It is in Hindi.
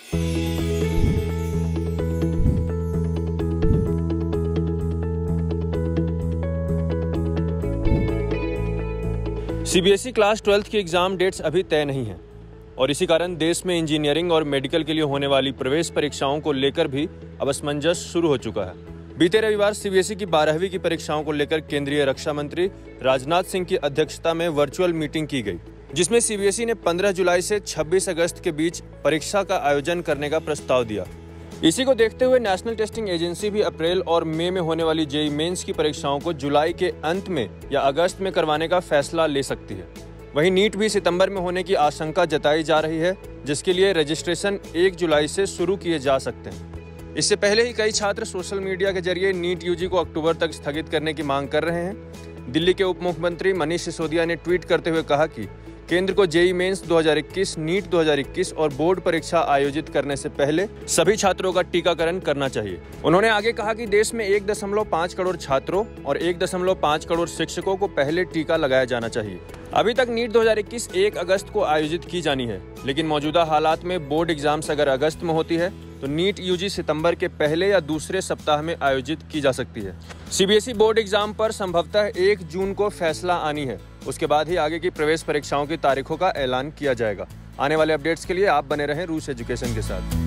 सीबीएसई क्लास 12th की एग्जाम डेट्स अभी तय नहीं हैं और इसी कारण देश में इंजीनियरिंग और मेडिकल के लिए होने वाली प्रवेश परीक्षाओं को लेकर भी अब असमंजस शुरू हो चुका है। बीते रविवार सीबीएसई की 12वीं की परीक्षाओं को लेकर केंद्रीय रक्षा मंत्री राजनाथ सिंह की अध्यक्षता में वर्चुअल मीटिंग की गई, जिसमें सीबीएसई ने 15 जुलाई से 26 अगस्त के बीच परीक्षा का आयोजन करने का प्रस्ताव दिया। इसी को देखते हुए नेशनल टेस्टिंग एजेंसी भी अप्रैल और मई में होने वाली जेईई मेंस की परीक्षाओं को जुलाई के अंत में या अगस्त में करवाने का फैसला ले सकती है। वहीं नीट भी सितंबर में होने की आशंका जताई जा रही है, जिसके लिए रजिस्ट्रेशन 1 जुलाई से शुरू किए जा सकते हैं। इससे पहले ही कई छात्र सोशल मीडिया के जरिए नीट यूजी को अक्टूबर तक स्थगित करने की मांग कर रहे हैं। दिल्ली के उप मुख्यमंत्री मनीष सिसोदिया ने ट्वीट करते हुए कहा कि केंद्र को जेईई मेंस 2021, नीट 2021 और बोर्ड परीक्षा आयोजित करने से पहले सभी छात्रों का टीकाकरण करना चाहिए। उन्होंने आगे कहा कि देश में 1.5 करोड़ छात्रों और 1.5 करोड़ शिक्षकों को पहले टीका लगाया जाना चाहिए। अभी तक नीट 2021 1 अगस्त को आयोजित की जानी है, लेकिन मौजूदा हालात में बोर्ड एग्जाम्स अगर अगस्त में होती है तो नीट यूजी सितंबर के पहले या दूसरे सप्ताह में आयोजित की जा सकती है। सीबीएसई बोर्ड एग्जाम पर संभवतः 1 जून को फैसला आनी है। उसके बाद ही आगे की प्रवेश परीक्षाओं की तारीखों का ऐलान किया जाएगा। आने वाले अपडेट्स के लिए आप बने रहें रूस एजुकेशन के साथ।